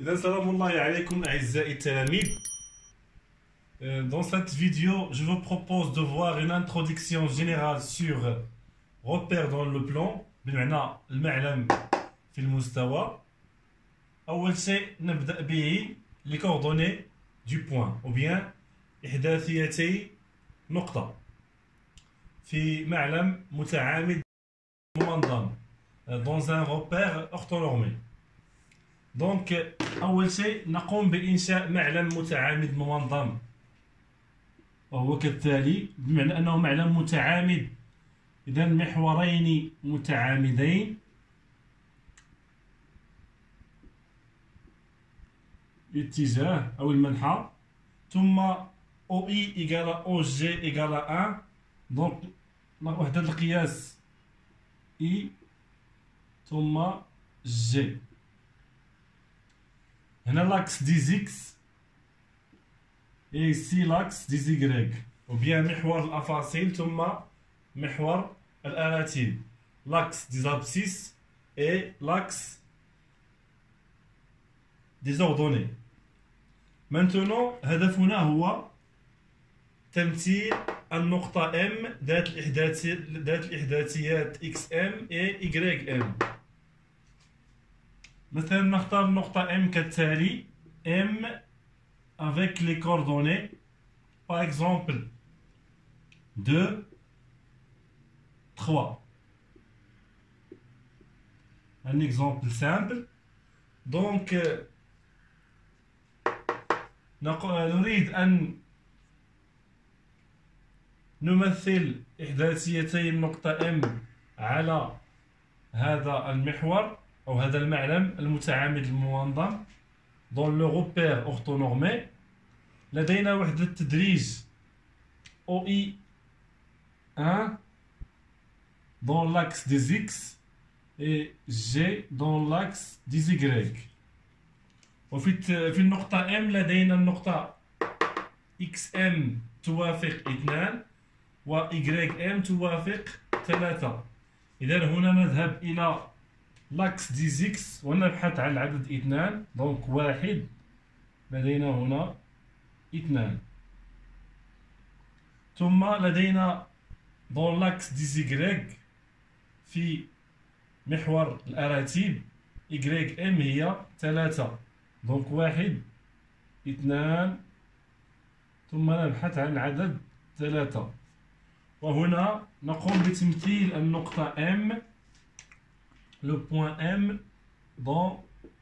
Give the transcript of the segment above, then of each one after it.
Salam alaikum a'izza'i talamid. Dans cette vidéo, je vous propose de voir une introduction générale sur repères dans le plan بمعنى المعلم في المستوى. أول شيء نبدأ به les coordonnées du point ou bien إحداثيتي نقطة في معلم متعامد منظم dans un repère orthonormé. Donc أول شيء نقوم بإنشاء معلم متعامد منظم وهو كالتالي، بمعنى أنه معلم متعامد إذا محورين متعامدين الاتجاه أو المنحى، ثم OI إيكال OG إيكال 1. دونك وحدة القياس I ثم G. هنا l'axe des X et ici l'axe des Y ou bien محور الأفاصيل ثم محور الأراتيل، l'axe des abscisses et l'axe des ordonnées. Maintenant هدفنا هو تمثيل النقطة M ذات الإحداثيات XM et YM. مثلا نختار النقطة M كالتالي: M avec les coordonnées par exemple 2, 3. Un exemple simple. Donc نريد أن نمثل إحداثيتي النقطة M على هذا المحور أو هذا المعلم المتعامد المنظم dans le repère orthonormé. لدينا وحدة تدريج OI 1 dans l'axe des X et G dans l'axe des Y. في النقطة M لدينا النقطة XM توافق 2 و YM توافق 3. إذا هنا نذهب إلى l'axe des X ونبحث عن العدد 2. دونك 1 لدينا هنا 2. ثم لدينا dans l'axe des Y في محور الأراتيب YM هي 3. دونك 1 2 ثم نبحث عن العدد 3. وهنا نقوم بتمثيل النقطة M, le point M, dans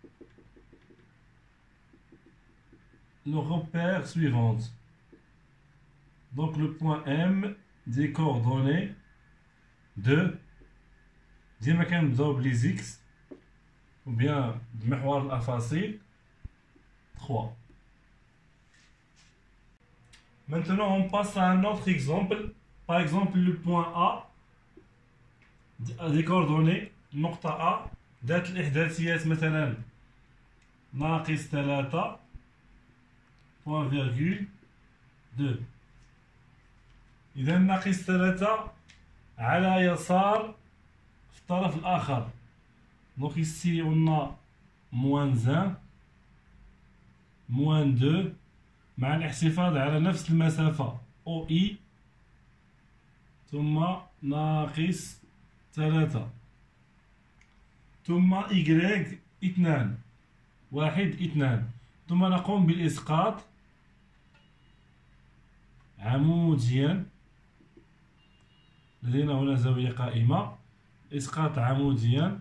le repère suivant. Donc le point M des coordonnées 2 ديما كنبداو بلي X ou bien بمحور الأفاصيل 3. Maintenant on passe à un autre exemple. Par exemple le point A des coordonnées نقطة A ذات الإحداثيات مثلا ناقص 3 point virgule 2. إذا ناقص 3 على يسار في الطرف الآخر. Donc ici on a moins 1 moins 2 مع الاحتفاظ على نفس المسافة OI ثم ناقص 3 ثم Y 2 1 2 ثم نقوم بالإسقاط عموديا. لدينا هنا زاوية قائمة، إسقاط عموديا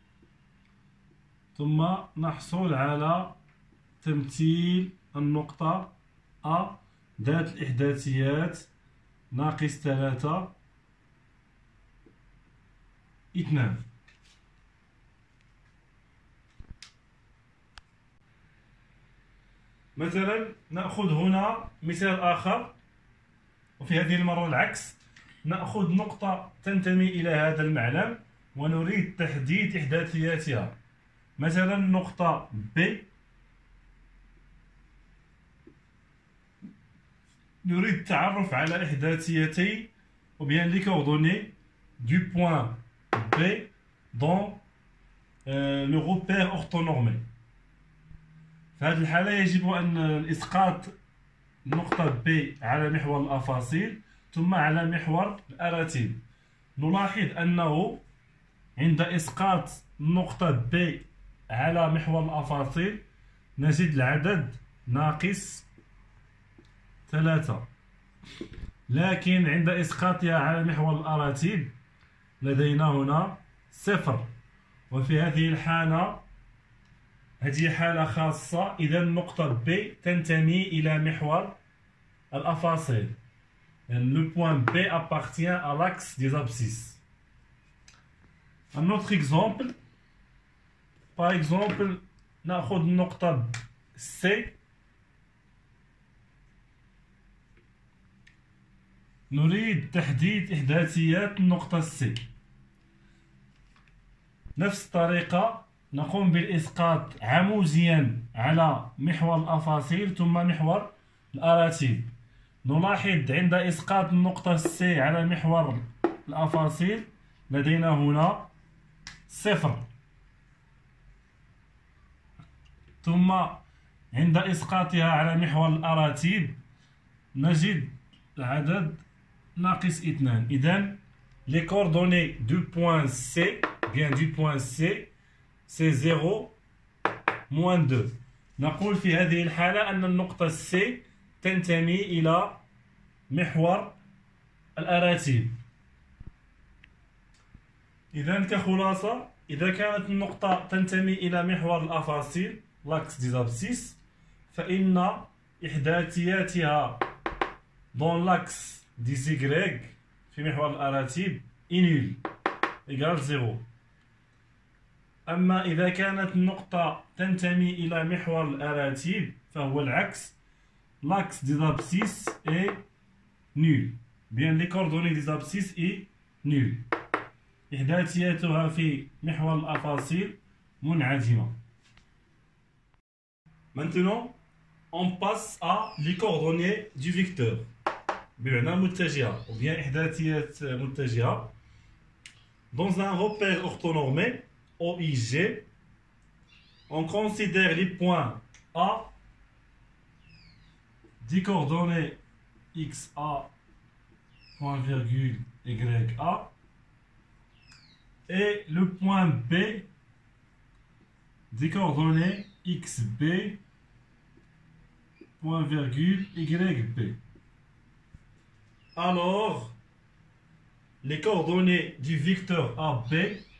ثم نحصل على تمثيل النقطة A ذات الإحداثيات ناقص 3 2. مثلا نأخذ هنا مثال آخر، وفي هذه المرة العكس. نأخذ نقطة تنتمي إلى هذا المعلم ونريد تحديد إحداثياتها. مثلا نقطة B نريد التعرف على إحداثيتي ou bien les coordonnées du point B dans le repère orthonormé. في هذه الحالة يجب أن إسقاط النقطة B على محور الأفاصيل ثم على محور الأراتيب. نلاحظ أنه عند إسقاط النقطة B على محور الأفاصيل نجد العدد ناقص 3، لكن عند إسقاطها على محور الأراتيب لدينا هنا 0. وفي هذه الحالة هذه حالة خاصة، إذا النقطة B تنتمي إلى محور الأفاصيل. Le point B appartient à l'axe des abscisses. Un autre exemple, par exemple, نأخذ النقطة C. نريد تحديد إحداثيات النقطة C. نفس الطريقة نقوم بالإسقاط عموديا على محور الأفاصيل ثم محور الأراتيب. نلاحظ عند إسقاط النقطة C على محور الأفاصيل لدينا هنا 0، ثم عند إسقاطها على محور الأراتيب نجد العدد ناقص 2. إذن les coordonnées du point C, bien du point C, c'est 0 moins 2. نقول في هذه الحالة أن النقطة C تنتمي إلى محور الأراتيب. إذن كخلاصة، إذا كانت النقطة تنتمي إلى محور الأفاصيل l'axe des abscisses فإن إحداثياتها dans l'axe des Y في محور الأراتيب est nul égale 0. أما إذا كانت النقطة تنتمي إلى محور الأراتيب فهو العكس، l'axe des abscisses est nul. Bien les coordonnées des abscisses est nul. إحداثياتها في محور الأفاصيل منعدمة. Maintenant, on passe à les coordonnées du vecteur. بمعنى متجهة ou bien إحداثيات متجهة. Dans un repère orthonormé OIG, on considère les points A des coordonnées XA, point virgule YA, et le point B des coordonnées XB, point virgule YB. Alors, les coordonnées du vecteur AB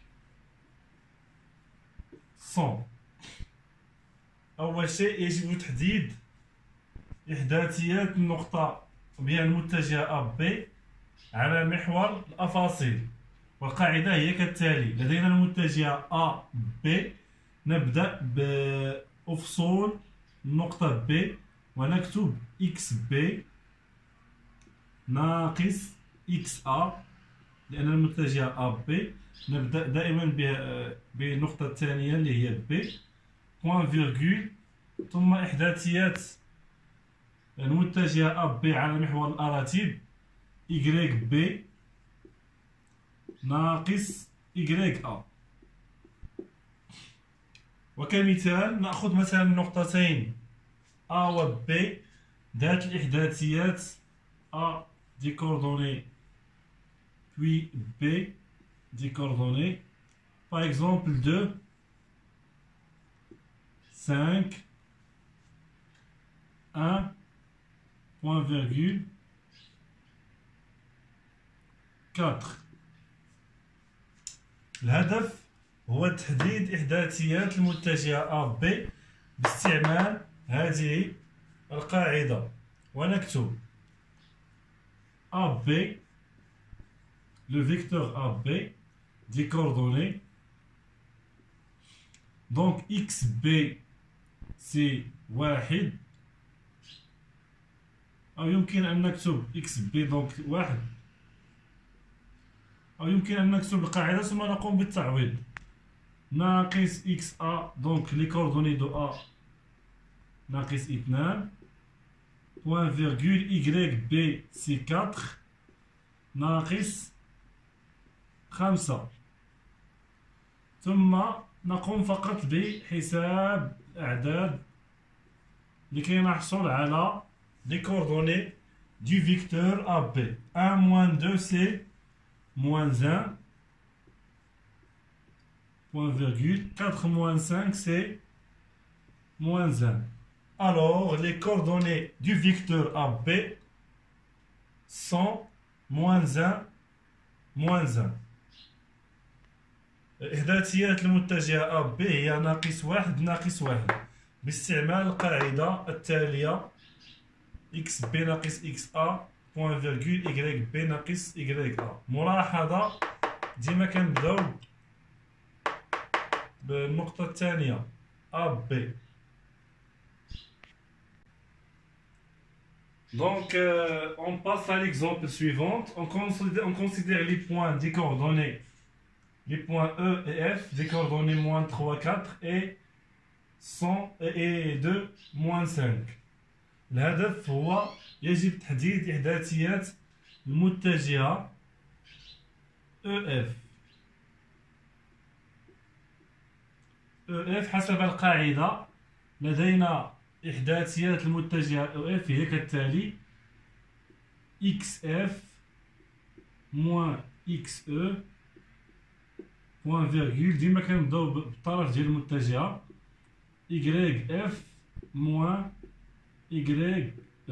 sont أول شيء يجب تحديد إحداثيات النقطة بها المتجهة AB على محور الأفاصيل، والقاعدة هي كالتالي: لدينا المتجهة AB، نبدأ بأفصول النقطة B ونكتب XB ناقص XA، لأن المتجهة AB نبدأ دائما بالنقطة الثانية اللي هي B، بوان فيرغول، ثم إحداثيات المتجهة AB على محور الأراتيب YB ناقص YA. وكمثال نأخذ مثلا النقطتين A و B ذات الإحداثيات A des coordonnées puis B des coordonnées, par exemple 2, 5, 1, point virgule, 4. الهدف هو تحديد إحداثيات المتجهة AB باستعمال هذه القاعدة، ونكتب AB, le vecteur AB des coordonnées. Donc XB c'est 1، أو يمكن أن نكتب XB donc 1، أو يمكن أن نكتب القاعدة ثم نقوم بالتعويض. ناقص XA donc les coordonnées de A ناقص 2، point virgule YB c'est 4 ناقص 5. ثم نقوم فقط بحساب أعداد لكي نحصل على les coordonnées du vecteur AB. 1 moins 2 c'est moins 1, point virgule. 4 moins 5 c'est moins 1. Alors les coordonnées du vecteur AB sont moins 1, moins 1. إحداثيات المتجهة AB هي ناقص 1 ناقص 1 باستعمال القاعدة التالية x b ناقص x a بوان فيرغول y b ناقص y a. ملاحظة ديما كنبداو بالنقطة الثانية AB. Donc on passe à l'exemple suivant. On considère les points des coordonnées, les points E et F, des coordonnées moins 3, 4 et 100 et 2, moins 5. الهدف هو يجب تحديد إحداثيات المتجهة EF. EF حسب القاعدة لدينا إحداثيات المتجهة EF هي كالتالي: XF moins XE point virgule. ديما كنبداو بالطرف ديال المتجهة YF moins YE.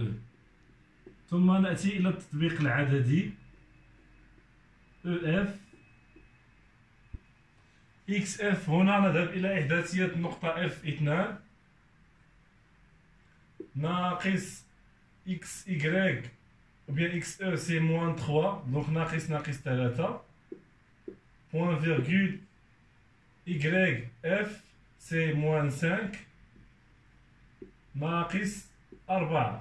ثم نأتي إلى التطبيق العددي EF XF. هنا نذهب إلى إحداثيات النقطة F2 ناقص XY ou bien XE c'est moins 3 donc ناقص 3 point virgule YF c'est moins 5 ناقص 4.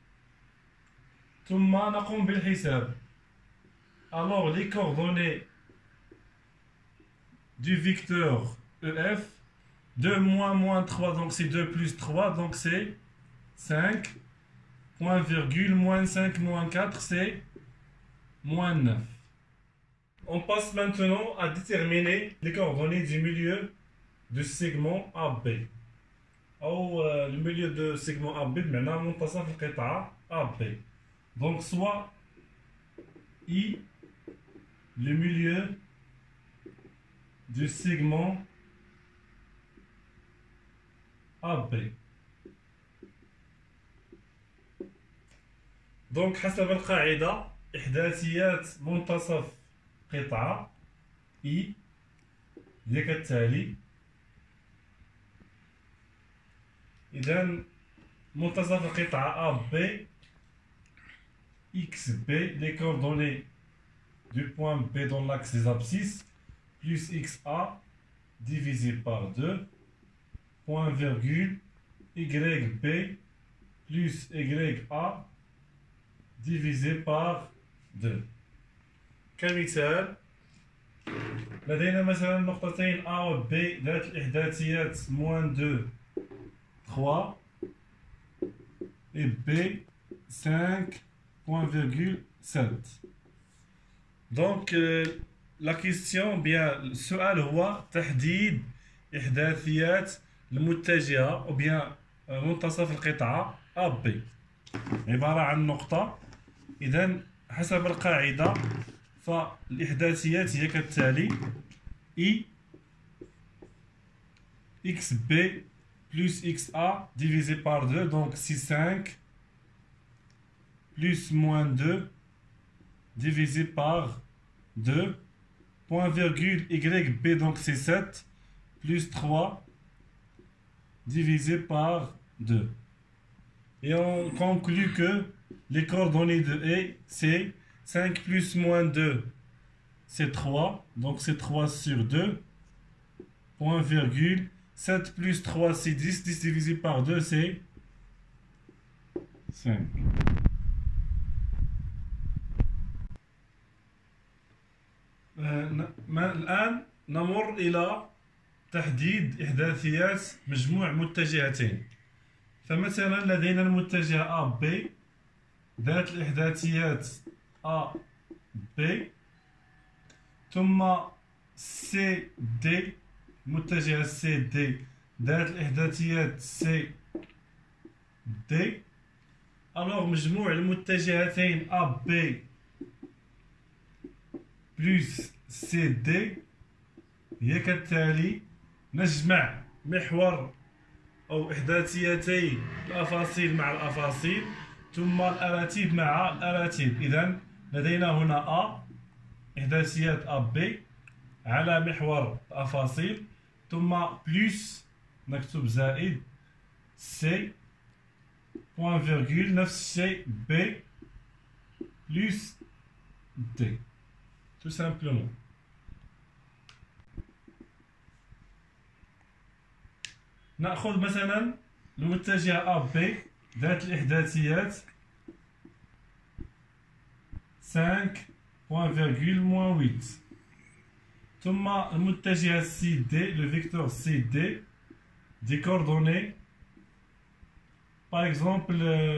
ثم نقوم بالحساب. Alors les coordonnées du vecteur EF, 2 moins 3 donc c'est 2 plus 3 donc c'est 5, point virgule, moins 5 moins 4 c'est moins 9. On passe maintenant à déterminer les coordonnées du milieu du segment AB. أو الميليو دو سيغمون AB بمعنى منتصف القطعة AB. Donc soit I le milieu du segment AB. Donc حسب القاعدة إحداثيات منتصف قطعة I هي كالتالي. إذا منتصف القطعة AB XB, les coordonnées du point B dans l'axe des abscisses, plus XA divisé par 2, point virgule, YB plus YA divisé par 2. كمثال لدينا مثلا نقطتين A و B ذات الإحداثيات moins 2 3 et B 5.7. Donc la question bien السؤال هو تحديد إحداثيات المتجهة أو bien منتصف القطعة AB عبارة عن نقطة. إذا حسب القاعدة فالإحداثيات هي كالتالي: I XB plus XA divisé par 2 donc c'est 5 plus moins 2 divisé par 2 point virgule YB donc c'est 7 plus 3 divisé par 2. Et on conclut que les coordonnées de E c'est 5 plus moins 2 c'est 3 donc c'est 3 sur 2 point virgule 7 plus 3 c'est 10, 10 divisé par 2 c'est 5. الآن نمر إلى تحديد إحداثيات مجموع متجهتين. فمثلا لدينا المتجهة AB ذات الإحداثيات AB ثم CD متجهة CD ذات الإحداثيات C دي. الوغ مجموع المتجهتين أ بي بلس سي دي هي كالتالي. نجمع محور أو إحداثيتي الأفاصيل مع الأفاصيل ثم الأراتيب مع الأراتيب. إذن لدينا هنا أ إحداثيات أ بي على محور الأفاصيل ثم بلس نكتب زائد سي بوان فيرغول نفس الشيء بي بلس دي tout simplement. نأخذ مثلا المتجهة أ بي ذات الإحداثيات 5.8 ثم المتجهة سي دي لو فيكتور سي دي دي coordonnées par exemple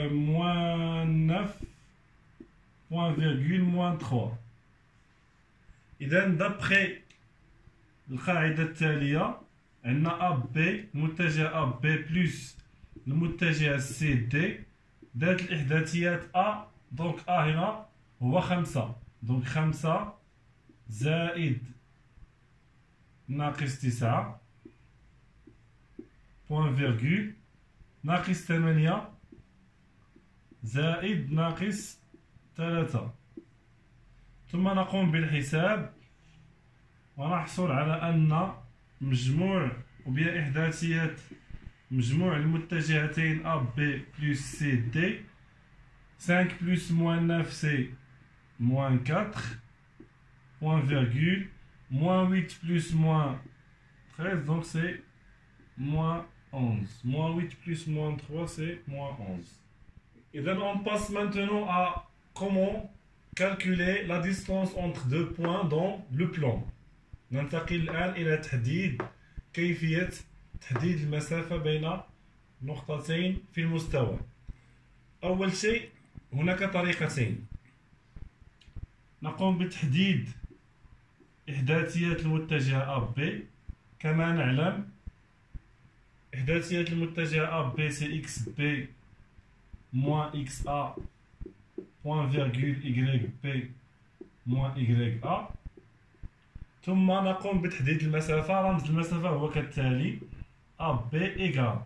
-9.3. إذا دابخي القاعدة التالية عندنا أ بي المتجه أ بي بلس المتجه سي دي ذات الإحداثيات أ. دونك أ هنا هو 5. دونك 5 زائد ناقص 9 بوان فيرغول ناقص 8 زائد ناقص 3. ثم نقوم بالحساب ونحصل على أن مجموع وبيا إحداثيات مجموع المتجهتين أ بي بلس سي دي 5 بلس موان 9 سي موان 4 بوان فيرغول موان 8 بلس موان 13 دونك سي موان 11. موان 8 plus moins 3 c'est moins 11. Et then on passe maintenant à comment calculer la distance entre deux points dans le plan. ننتقل الآن إلى تحديد كيفية تحديد المسافة بين نقطتين في المستوى. أول شيء هناك طريقتين. نقوم بتحديد إحداثيات المتجهة أ بي. كما نعلم إحداثيات المتجهة أ بي سي إكس بي موان إكس أ بوان فيرغول إيكغيك بي موان إيكغيك أ. ثم نقوم بتحديد المسافة. رمز المسافة هو كالتالي أ بي إيكال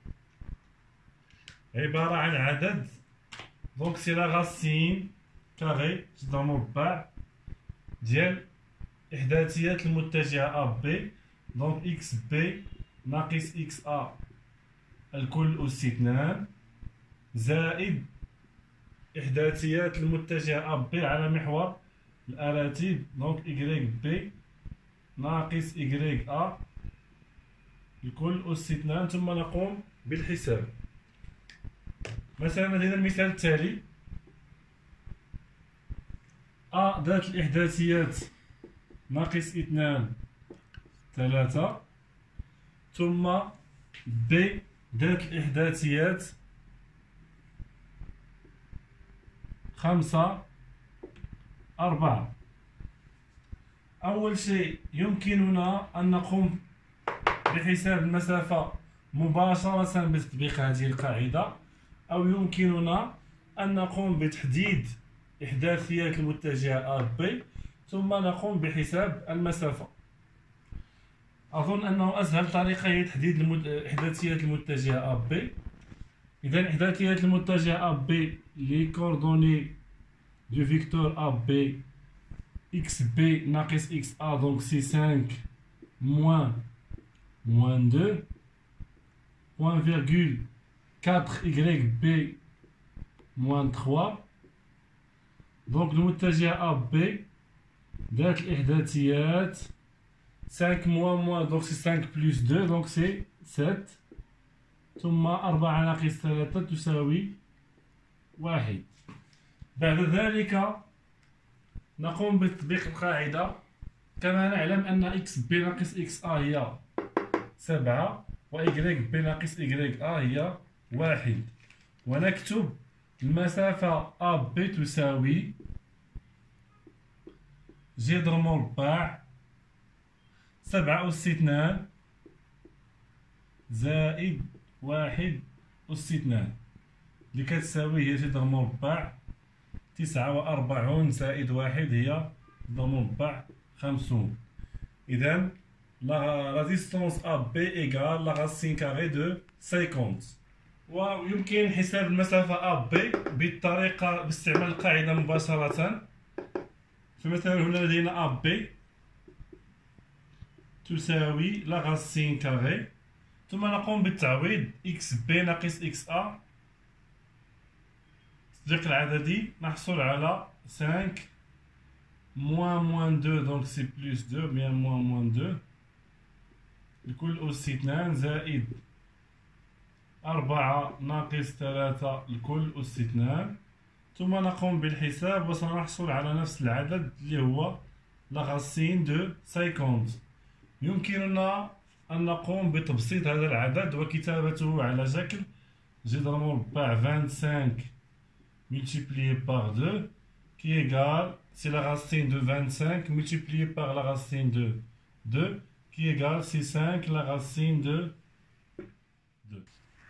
عبارة عن عدد دونك سي لا غاسين كاري جذر مربع ديال إحداثيات المتجهة أ بي دونك إكس بي ناقص إكس أ الكل أس 2 زائد إحداثيات المتجهة أ بي على محور الأراتيب دونك إيكغيك بي ناقص إيكغيك أ الكل أس 2. ثم نقوم بالحساب. مثلا لدينا المثال التالي أ ذات الإحداثيات ناقص 2 3 ثم ب ذات الإحداثيات 5 4. أول شيء يمكننا أن نقوم بحساب المسافة مباشرة بتطبيق هذه القاعدة أو يمكننا أن نقوم بتحديد إحداثيات المتجهة أ بي ثم نقوم بحساب المسافة. أظن أنه أسهل طريقة هي تحديد إحداثيات المتجهة أ بي. إذا إحداثيات المتجهة أ بي لي كوردوني دو فيكتور أ بي إكس بي ناقص إكس أ دونك سي 5 موان 2 بوان فيرغول 4 إيكغيك بي موان 3. دونك المتجهة أ بي ذات الإحداثيات 5 موان دونك سي 5 بلس 2 دونك سي 7 ثم 4 ناقص 3 تساوي 1. بعد ذلك نقوم بتطبيق القاعدة. كما نعلم أن إكس بي ناقص إكس أ هي 7 وإيكغيك بي ناقص إيكغيك أ هي 1 ونكتب المسافة أ بي تساوي جذر مربع 7 أس 2 زائد 1 أس 2. اللي كتساوي هي جذر مربع 49 زائد 1 هي جذر مربع 50. إذا la distance AB égale la racine carrée de 50. ويمكن حساب المسافة AB بالطريقة باستعمال القاعدة مباشرة. فمثلا هنا لدينا AB تساوي لا racine carrée، ثم نقوم بالتعويض XB ناقص XA التصديق العددي، نحصل على 5 moins 2 donc c'est plus 2 bien moins 2 الكل أس 2 زائد 4 ناقص 3 الكل أس 2، ثم نقوم بالحساب وسنحصل على نفس العدد اللي هو لا racine de 50. يمكننا أن نقوم بتبسيط هذا العدد وكتابته على شكل جذر مربع 25 multiplié par 2 qui égale, c'est la racine de 25 multiplié par la racine de 2 qui égale, c'est 5 la racine de 2.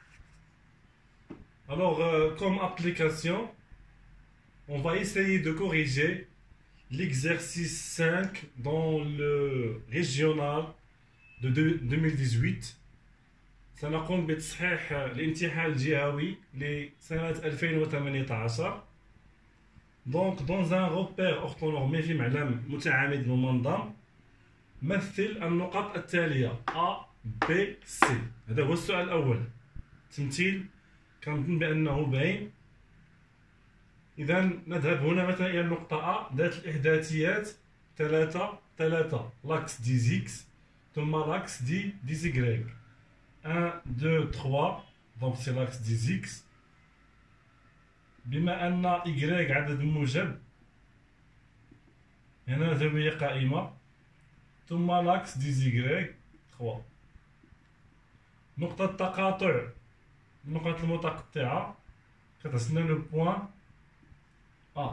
Alors, comme application, on va essayer de corriger l'exercice 5 dans le régional de 2018. سنقوم بتصحيح الامتحان الجهوي لسنة 2018. Donc, dans un repère orthonormé في معلم متعامد ممنظم، مثل النقط التالية A B C. هذا هو السؤال الأول. تمثيل كنظن بأنه باين. إذا نذهب هنا مثلا إلى النقطة A ذات الإحداثيات 3 3 l'axe des X ثم l'axe des Y. 1 2 3 donc c'est l'axe des X. بما أن Y عدد موجب هنا زاوية قائمة، ثم l'axe des Y 3. نقطة التقاطع النقط المتقطعة كتعطينا لو بوان A.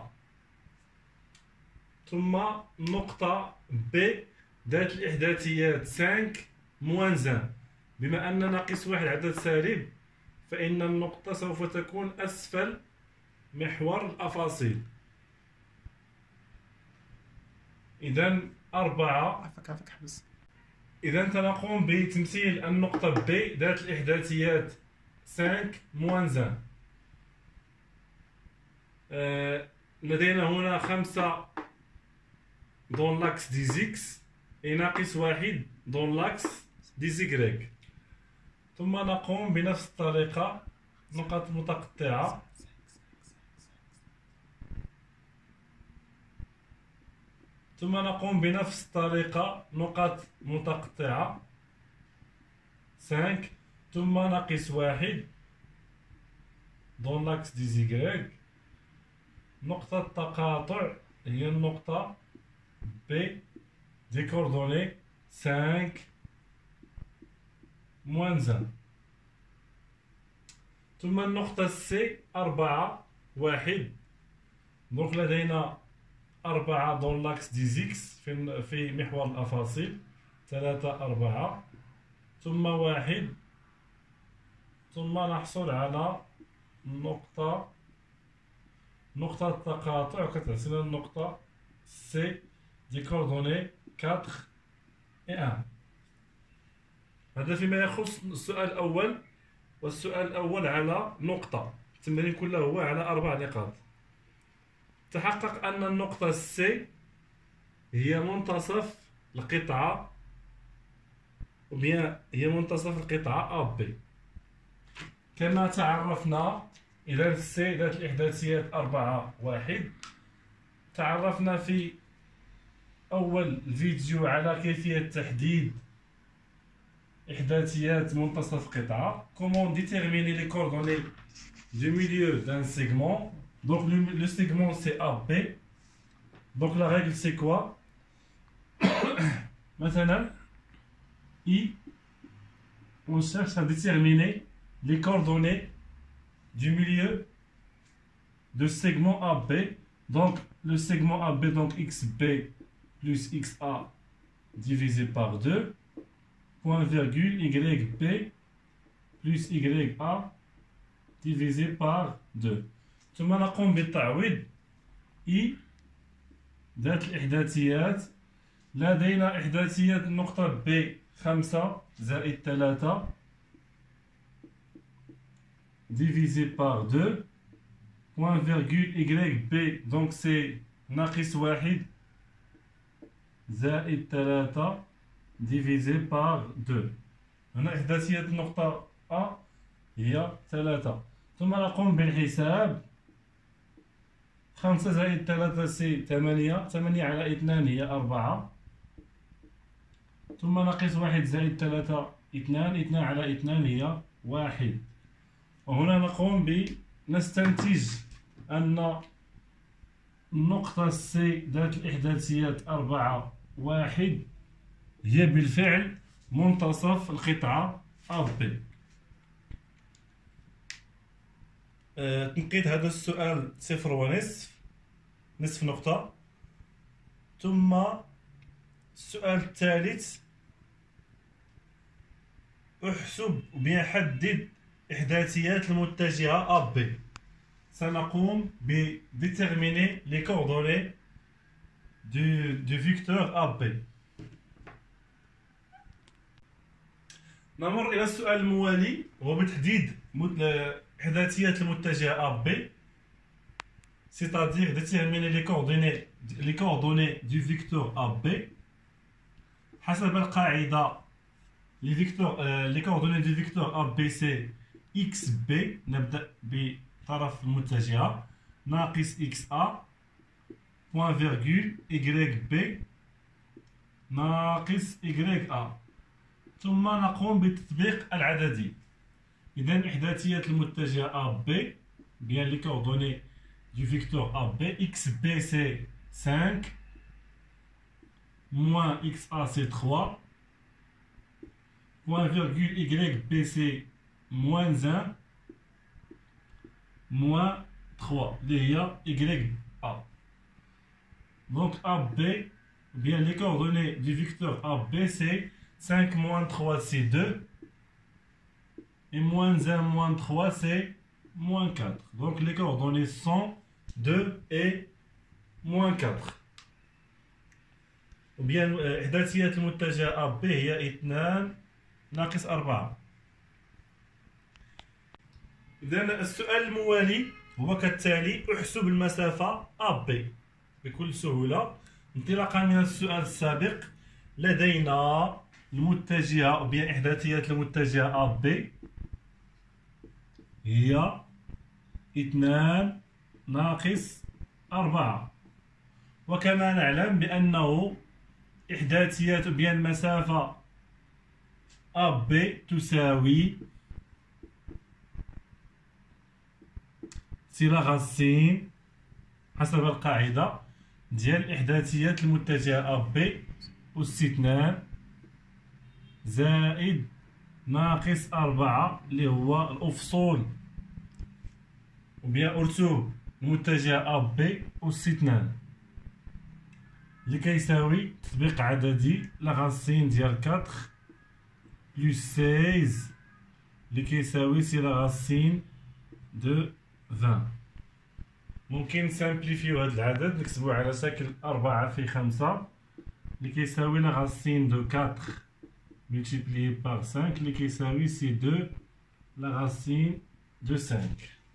ثم النقطة B ذات الإحداثيات 5 موان 1. بما أن ناقص واحد عدد سالب فإن النقطة سوف تكون أسفل محور الأفاصيل. إذا 4. إذا سنقوم بتمثيل النقطة B ذات الإحداثيات 5 موان 1. لدينا هنا 5 dans l'axe des X et ناقص 1 dans l'axe des Y. ثم نقوم بنفس الطريقة نقط متقطعة. ثم نقوم بنفس الطريقة نقط متقطعة 5 ثم ناقص 1 dans l'axe des Y. نقطة التقاطع هي النقطة B des coordonnées 5 moins 1. ثم النقطة C 4 1. دونك لدينا 4 dans l'axe des X في محور الأفاصيل 3 4 ثم 1 ثم نحصل على نقطة التقاطع كتعطينا النقطة C دي كوردوني 4 et 1. هذا فيما يخص السؤال الأول. والسؤال الأول على نقطة، التمرين كله هو على 4 نقاط. تحقق أن النقطة C هي منتصف القطعة هي منتصف القطعة AB. كما تعرفنا إذا C ذات الإحداثيات 4 1. تعرفنا في أول فيديو على كيفية تحديد إحداثيات منتصف قطعة. Comment déterminer les coordonnées du milieu d'un segment. Donc le segment c'est AB. Donc la règle c'est quoi? Maintenant, I, on cherche à déterminer les coordonnées du milieu de segment AB. Donc le segment AB, donc XB plus XA divisé par 2, point virgule YB plus YA divisé par 2. ثم نقوم بالتعويض. I ذات الإحداثيات، لدينا إحداثيات النقطة B 5 زائد 3 divisé par 2. Point virgule YB, donc c'est ناقص 1 زائد 3 divisé par 2. هنا إحداثية النقطة A هي 3. ثم نقوم بالحساب. 5 زائد 3 سي 8. 8 على 2 هي 4. ثم ناقص 1 زائد 3 2. 2 على 2 هي 1. وهنا نقوم بنستنتج أن النقطة سي ذات الإحداثيات 4 1 هي بالفعل منتصف القطعة AB. تنقيط هذا السؤال 0.5 نصف نقطة. ثم السؤال الثالث، احسب وبيحدد إحداثيات المتجهة AB. سنقوم ب déterminer les coordonnées du vecteur AB. نمر إلى السؤال الموالي وهو بتحديد إحداثيات المتجهة AB، c'est-à-dire déterminer les coordonnées du vecteur AB. حسب القاعدة les coordonnées du vecteur AB c'est XB. نبدأ بطرف المتجهة ناقص XA point virgule YB ناقص YA. ثم نقوم بالتطبيق العددي. إذن إحداثيات المتجهة AB bien les coordonnées du vecteur AB. XB c'est 5 moins XA c'est 3. Point virgule YB c'est moins 1 moins 3 اللي هي YA. Donc AB, bien les coordonnées du vecteur AB c'est 5 moins 3 c'est 2 et moins 1 moins 3 c'est moins 4. Donc les coordonnées sont 2 et moins 4. Ou bien إحداثيات المتجهة AB هي 2 ناقص 4. إذن السؤال الموالي هو كالتالي: احسب المسافة AB. بكل سهولة انطلاقا من السؤال السابق لدينا المتجهة أو بين إحداثيات المتجهة AB هي 2 ناقص 4. وكما نعلم بأنه إحداثيات بين مسافة AB تساوي سي لا غاسين حسب القاعدة ديال إحداثيات المتجهة AB أس 2 زائد ناقص 4 اللي هو الأفصول وبيان أرتوب المتجهة AB أس 2 اللي كيساوي تطبيق عددي لا غاسين ديال 4 بلس 16 اللي كيساوي سي لا غاسين دو 20. ممكن نسامبليفيو هاد العدد نكتبو على شكل 4 في 5 اللي كيساوي لا غاسين دو 4 multiplié par 5 اللي كيساوي سي 2 لا غاسين دو 5.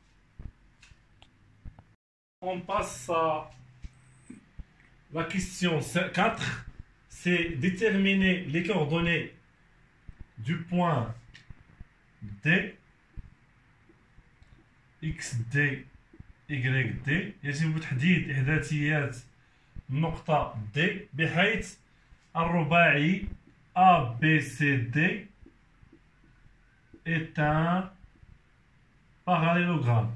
On passe à la question 4. C'est déterminer les coordonnées du point D XD YD. يجب تحديد إحداثيات النقطة D بحيث الرباعي ABCD est un parallélogramme.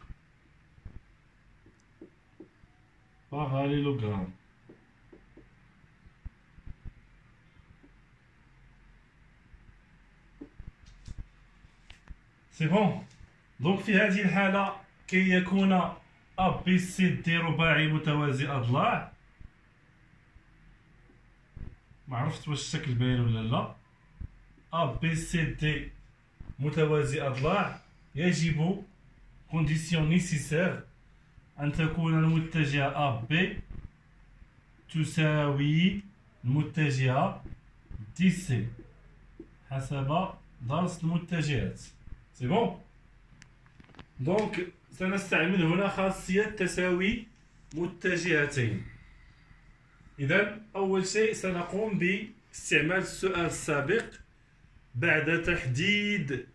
C'est bon. Donc في هذه الحالة كي يكون ABCD رباعي متوازي أضلاع، ما عرفت واش الشكل باين ولا لا. ABCD متوازي أضلاع يجب كونديسيون نيسيسير أن تكون المتجهة أ بي تساوي المتجهة دي سي حسب درس المتجهات. سي بون. دونك سنستعمل هنا خاصية تساوي متجهتين. إذا أول شيء سنقوم باستعمال السؤال السابق بعد تحديد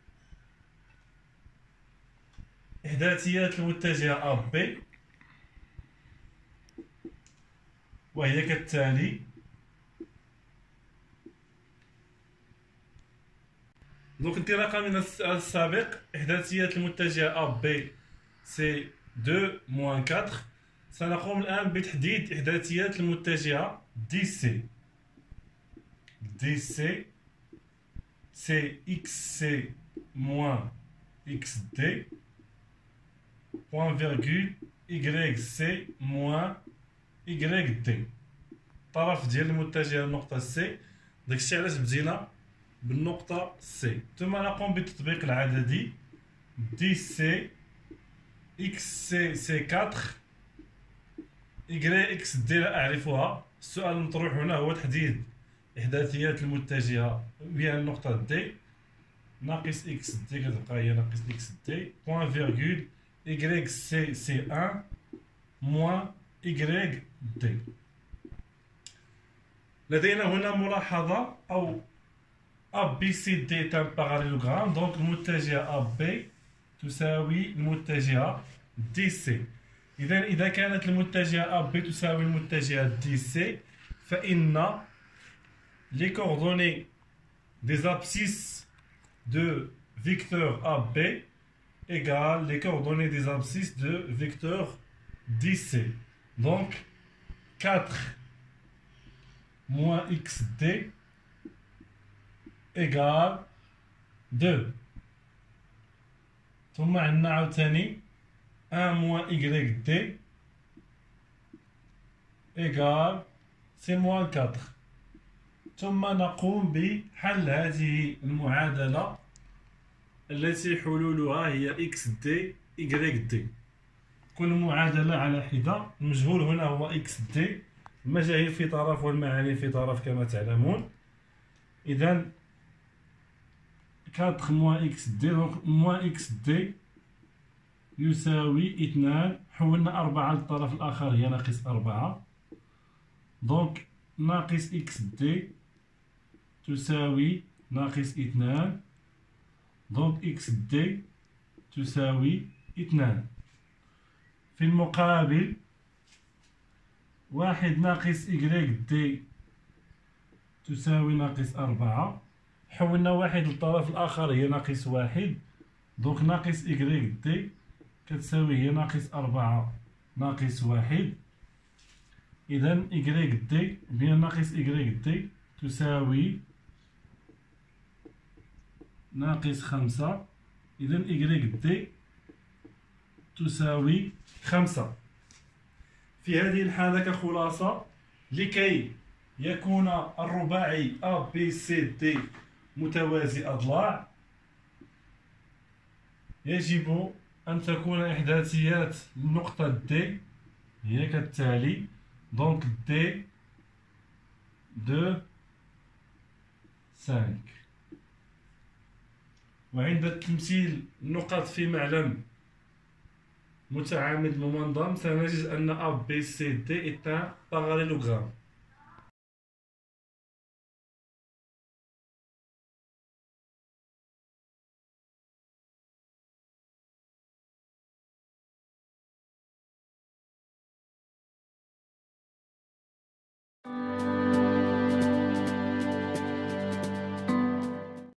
إحداثيات المتجهة أ بي، وهي كالتالي. دونك انطلاقا من السؤال السابق إحداثيات المتجهة أ بي سي 2 موان 4. سنقوم الآن بتحديد إحداثيات المتجهة دي سي. دي سي سي إكس سي موان إكس دي بوان فيرغول إيكغيك سي موان إيكغيك دي. الطرف ديال المتجهة النقطة سي، داكشي علاش بدينا بالنقطة سي. ثم نقوم بالتطبيق العددي. دي سي إكس سي سي 4 إيكغي إكس دي لا أعرفها. السؤال المطروح هنا هو تحديد إحداثيات المتجهة بها النقطة دي. ناقص إكس دي كتبقى هي ناقص إكس دي بوان فيرغول إيكغيك سي سي 1 موان إيكغيك دي. لدينا هنا ملاحظة أو أ بي سي دي est un parallélogramme. دونك المتجهة أ بي تساوي المتجهة دي سي. إذا كانت المتجهة أ بي تساوي المتجهة دي سي، فإن les coordonnées des abscisses de vecteur AB égale les coordonnées des abscisses de vecteur DC. Donc 4 moins XD égale 2. ثم عندنا عاوتاني 1 moins YD égale C moins 4. ثم نقوم بحل هذه المعادلة التي حلولها هي إكس دي إيكغيك دي. كل معادلة على حدة. المجهول هنا هو إكس دي، المجاهيل في طرف والمعاني في طرف كما تعلمون. إذا 4 موان إكس دي، دونك موان إكس دي يساوي 2. حولنا 4 للطرف الآخر هي ناقص 4. دونك ناقص إكس دي تساوي ناقص 2. دونك إكس دي تساوي 2. في المقابل 1 ناقص إيكغيك دي تساوي ناقص 4. حولنا 1 للطرف الآخر هي ناقص 1. دونك ناقص إيكغيك دي كتساوي هي ناقص 4 ناقص 1. إذا إيكغيك دي بين ناقص إيكغيك دي تساوي ناقص 5. إذا إيكغيك دي تساوي 5. في هذه الحالة كخلاصة، لكي يكون الرباعي A B C D متوازي أضلاع يجب أن تكون إحداثيات النقطة D هي كالتالي. دونك D 2 5. وعند تمثيل النقط في معلم متعامد ممنظم سنجد أن A B C D est un parallélogramme.